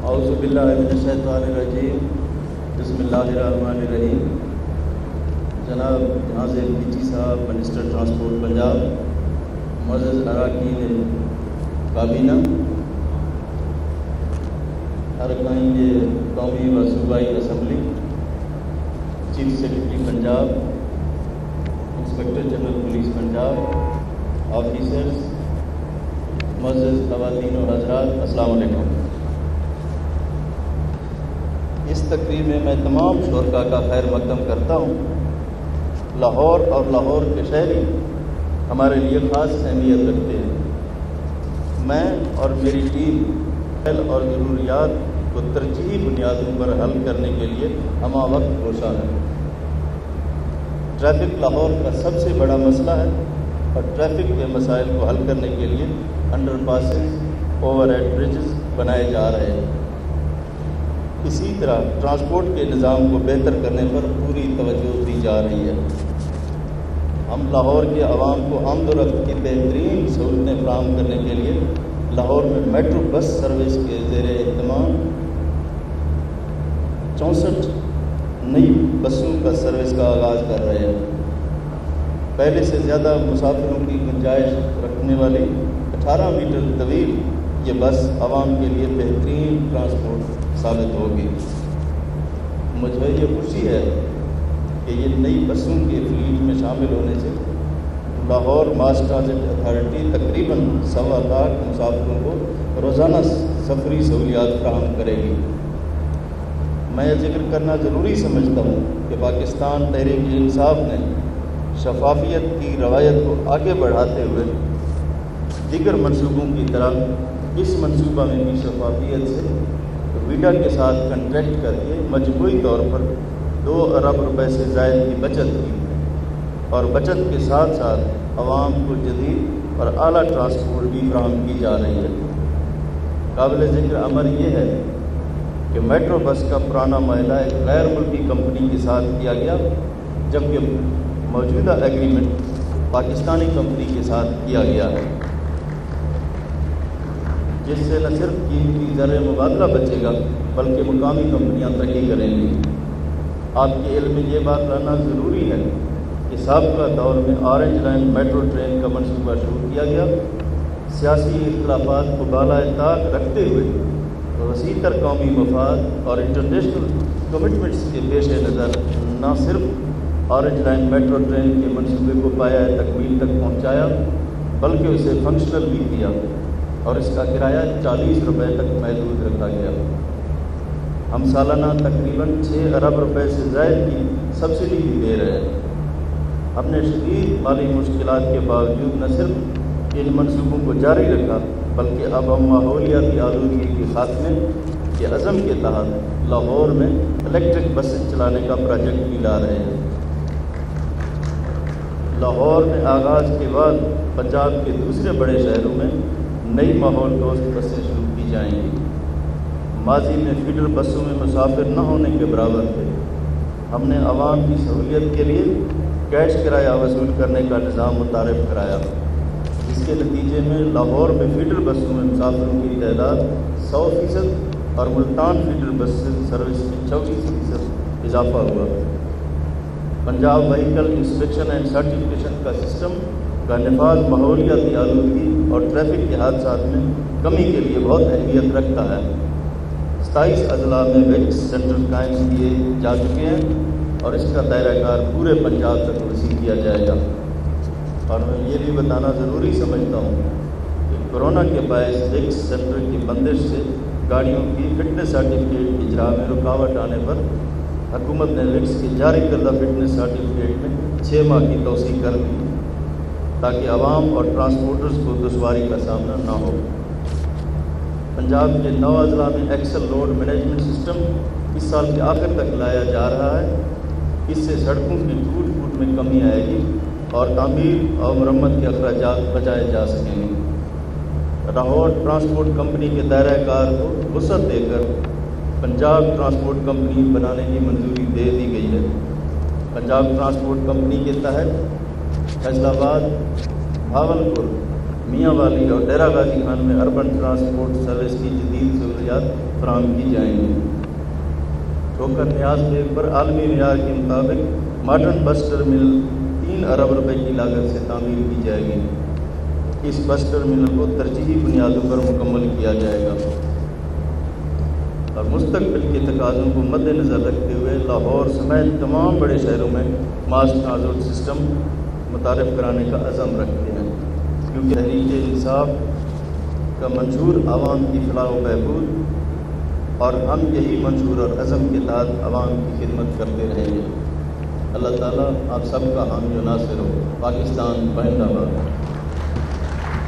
اعوذ باللہ من الشیطان الرجیم، بسم اللہ الرحمن الرحیم۔ جناب جہاز پی صاحب، منسٹر ٹرانسپورٹ پنجاب، معزز اراکین کابینہ، ارکان قومی و صوبائی assembly, chief secretary Punjab, inspector general police Punjab, officers, معزز خواتین و حضرات، السلام علیکم۔ اس تقریب میں تمام شرکاء کا خیر مقدم کرتا ہوں۔ لاہور اور لاہور کے شہری ہمارے لیے خاص اہمیت رکھتے ہیں۔ میں اور میری ٹیم اور ضروریات کو ترجیحی بنیادوں پر حل کرنے کے لیے ہمہ وقت کوشاں ہے۔ ٹریفک لاہور کا سب سے بڑا مسئلہ ہے اور ٹریفک کے مسائل کو حل کرنے کے لیے underpasses, overhead bridges بنائے جا رہے ہیں۔ اسی طرح ٹرانسپورٹ کے نظام کو بہتر کرنے پر پوری توجہ دی جا رہی ہے۔ ہم لاہور کے عوام کو آمد و رفت کی بہترین سہولتیں فراہم کرنے کے لیے لاہور میں میٹرو بس سروس کے زیر اہتمام 64 نئی بسوں کا سروس کا آغاز کر رہے ہیں۔ پہلے سے زیادہ مسافروں کی گنجائش رکھنے والی 18 میٹر طویل یہ بس عوام کے لیے بہترین ٹرانسپورٹ ثابت ہوگی۔ مجھے یہ خوشی ہے کہ یہ نئی بسوں کے فلیٹ میں شامل ہونے سے لاہور ماس ٹرانزٹ اتھارٹی تقریباً 1.25 لاکھ مسافروں کو روزانہ سفری سہولیات فراہم کرے گی۔ میں یہ ذکر کرنا ضروری سمجھتا ہوں کہ پاکستان تحریک انصاف نے شفافیت کی روایت کو آگے بڑھاتے ہوئے دیگر منصوبوں کی طرح اس منصوبہ میں بھی شفافیت سے ویڈا کے ساتھ کنٹریکٹ کر کے مجموعی طور پر 2 ارب روپے سے زائد کی بچت کی اور بچت کے ساتھ ساتھ عوام کو جدید اور اعلیٰ ٹرانسپورٹ بھی فراہم کی جا رہی ہے۔ قابل ذکر امر یہ ہے کہ میٹرو بس کا پرانا معاہدہ ایک غیر ملکی کمپنی کے ساتھ کیا گیا، جبکہ موجودہ ایگریمنٹ پاکستانی کمپنی کے ساتھ کیا گیا ہے، جس سے نہ صرف قیمتی زر مبادلہ بچے گا بلکہ مقامی کمپنیاں ترقی کریں گی۔ آپ کے علم میں یہ بات لانا ضروری ہے کہ سابقہ دور میں آرنج لائن میٹرو ٹرین کا منصوبہ شروع کیا گیا۔ سیاسی اختلافات کو بالائے طاق رکھتے ہوئے وسیع تر قومی مفاد اور انٹرنیشنل کمٹمنٹس کے پیش نظر نہ صرف آرنج لائن میٹرو ٹرین کے منصوبے کو پایۂ تکمیل تک پہنچایا بلکہ اسے فنکشنل بھی کیا اور اس کا کرایہ 40 روپے تک محدود رکھا گیا۔ ہم سالانہ تقریباً 6 ارب روپے سے زائد کی سبسڈی بھی دے رہے ہیں۔ ہم نے شدید مالی مشکلات کے باوجود نہ صرف ان منصوبوں کو جاری رکھا بلکہ اب ہم ماحولیاتی آلودگی کے خاتمے کے عزم کے تحت لاہور میں الیکٹرک بسیں چلانے کا پروجیکٹ بھی لا رہے ہیں۔ لاہور میں آغاز کے بعد پنجاب کے دوسرے بڑے شہروں میں نئی ماحول دوست بسیں شروع کی جائیں گی۔ ماضی میں فیڈر بسوں میں مسافر نہ ہونے کے برابر تھے۔ ہم نے عوام کی سہولیت کے لیے کیش کرایہ وصول کرنے کا نظام متعارف کرایا، جس کے نتیجے میں لاہور میں فیڈر بسوں میں مسافروں کی تعداد 100% اور ملتان فیڈر بس سروس میں 34% اضافہ ہوا۔ Punjab vehicle inspection and certification کا سسٹم کا نفاذ ماحولیاتی آلودگی اور ٹریفک کے حادثات میں کمی کے لیے بہت اہمیت رکھتا ہے۔ 27 اضلاع میں ویکس سینٹر قائم کیے جا چکے ہیں اور اس کا دائرہ کار پورے پنجاب تک وسیع کیا جائے گا۔ اور میں یہ بھی بتانا ضروری سمجھتا ہوں کہ کورونا کے باعث ویکس سینٹر کی بندش سے گاڑیوں کی فٹنس سرٹیفکیٹ اجرا میں رکاوٹ آنے پر حکومت نے ویکس کی جاری کردہ فٹنس سرٹیفکیٹ میں 6 ماہ کی توسیع کر دی تاکہ عوام اور ٹرانسپورٹرز کو دشواری کا سامنا نہ ہو۔ پنجاب کے 9 اضلاع میں ایکسل روڈ مینجمنٹ سسٹم اس سال کے آخر تک لایا جا رہا ہے۔ اس سے سڑکوں کی ٹوٹ پھوٹ میں کمی آئے گی اور تعمیر اور مرمت کے اخراجات بچائے جا سکیں گے۔ لاہور ٹرانسپورٹ کمپنی کے دائرہ کار کو وسعت دے کر پنجاب ٹرانسپورٹ کمپنی بنانے کی منظوری دے دی گئی ہے۔ پنجاب ٹرانسپورٹ کمپنی کے تحت فیصل آباد، بھاولپور، میاں والی اور ڈیرہ غازی خان میں اربن ٹرانسپورٹ سروس کی جدید سہولیات سہولیات فراہم کی جائیں گی۔ ٹھوکر نیاز بیگ پر عالمی معیار کے مطابق ماڈرن بس ٹرمینل 3 ارب روپے کی لاگت سے تعمیر کی جائے گی۔ اس بس ٹرمینل کو ترجیحی بنیادوں پر مکمل کیا جائے گا اور مستقبل کے تقاضوں کو مد نظر رکھتے ہوئے لاہور سمیت تمام بڑے شہروں میں ماس ٹرانسپورٹ سسٹم متعارف کرانے کا عزم رکھتے ہیں، کیونکہ تحریک انصاف کا منشور عوام کی فلاح و بہبود، اور ہم یہی منشور اور عزم کے تحت عوام کی خدمت کرتے رہیں گے۔ اللہ تعالیٰ آپ سب کا حامی و ناصر ہو۔ پاکستان زندہ باد۔